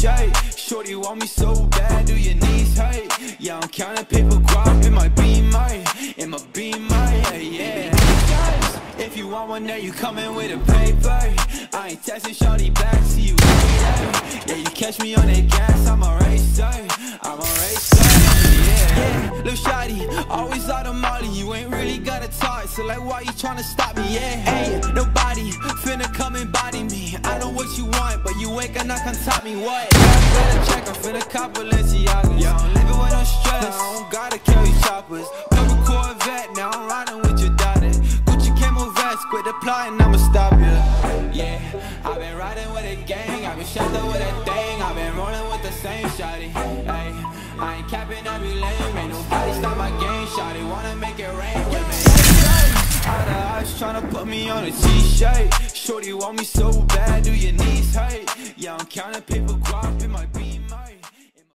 t-shirt. Shorty want me so bad, do your knees hurt? Yeah, I'm counting paper guap in my beamer, yeah. If you want one there, you coming with a paper. I ain't texting shorty back, see you later. Yeah, you catch me on that gas, I'm a racer, yeah. Lil' shawty, always out of molly, you ain't really gotta talk, so like why you tryna stop me, yeah? Hey, nobody finna come and body me. I know what you want, but you ain't gonna come top me, what? I better check, I'm finna cop Balenciagas. Yeah, I'm living with no stress, I don't gotta carry choppers. Purple Corvette, now I'm riding with your daughter. Gucci camo vest, quit applying, I'ma stop you. Yeah, I've been riding with a gang, I've been shot up with a thing, I've been rolling with the same shawty. Hey, I ain't capping, I be lame, ain't nobody stop my game, shawty wanna make it rain with me. All the eyes tryna put me on a t-shirt. Shorty want me so bad, do your knees hurt? Yeah, I'm counting paper guap in my